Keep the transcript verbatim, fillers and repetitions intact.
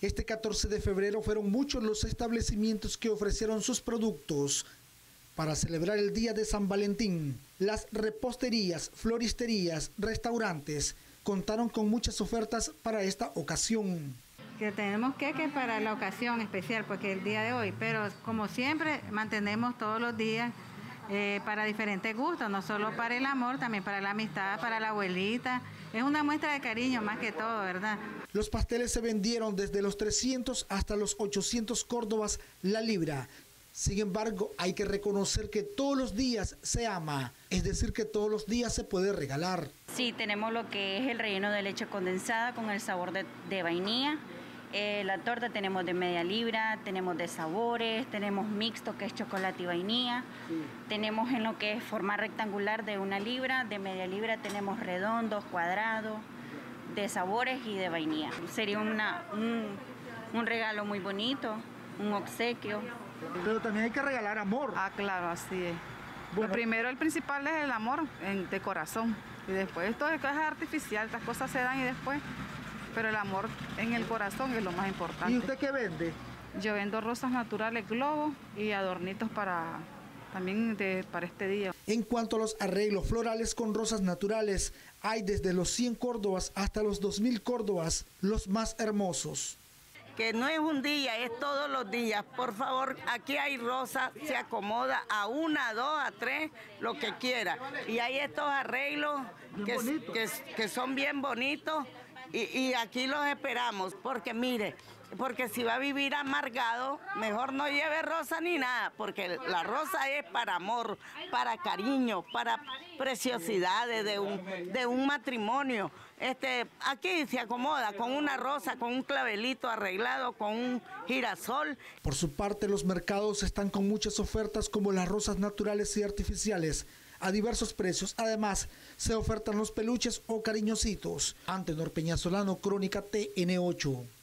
Este catorce de febrero fueron muchos los establecimientos que ofrecieron sus productos para celebrar el Día de San Valentín. Las reposterías, floristerías, restaurantes contaron con muchas ofertas para esta ocasión. Que tenemos queques para la ocasión especial, porque el día de hoy, pero como siempre mantenemos todos los días eh, para diferentes gustos, no solo para el amor, también para la amistad, para la abuelita. Es una muestra de cariño más que todo, ¿verdad? Los pasteles se vendieron desde los trescientos hasta los ochocientos córdobas la libra. Sin embargo, hay que reconocer que todos los días se ama, es decir, que todos los días se puede regalar. Sí, tenemos lo que es el relleno de leche condensada con el sabor de, de vainilla. Eh, la torta tenemos de media libra, tenemos de sabores, tenemos mixto que es chocolate y vainilla. Sí. Tenemos en lo que es forma rectangular de una libra, de media libra tenemos redondos, cuadrados, de sabores y de vainilla. Sería una, un, un regalo muy bonito, un obsequio. Pero también hay que regalar amor. Ah, claro, así es. Bueno, lo primero, el principal es el amor en, de corazón. Y después esto es artificial, estas cosas se dan y después... Pero el amor en el corazón es lo más importante. ¿Y usted qué vende? Yo vendo rosas naturales, globos y adornitos para también de, para este día. En cuanto a los arreglos florales con rosas naturales, hay desde los cien córdobas hasta los dos mil córdobas, los más hermosos. Que no es un día, es todos los días. Por favor, aquí hay rosas, se acomoda a una, a dos, a tres, lo que quiera. Y hay estos arreglos que, que, que son bien bonitos. Y, y aquí los esperamos, porque mire, porque si va a vivir amargado, mejor no lleve rosa ni nada, porque la rosa es para amor, para cariño, para preciosidades de un, de un matrimonio. Este, aquí se acomoda con una rosa, con un clavelito arreglado, con un girasol. Por su parte, los mercados están con muchas ofertas como las rosas naturales y artificiales a diversos precios. Además, se ofertan los peluches o cariñositos. Antenor Peñasolano, Crónica T N ocho.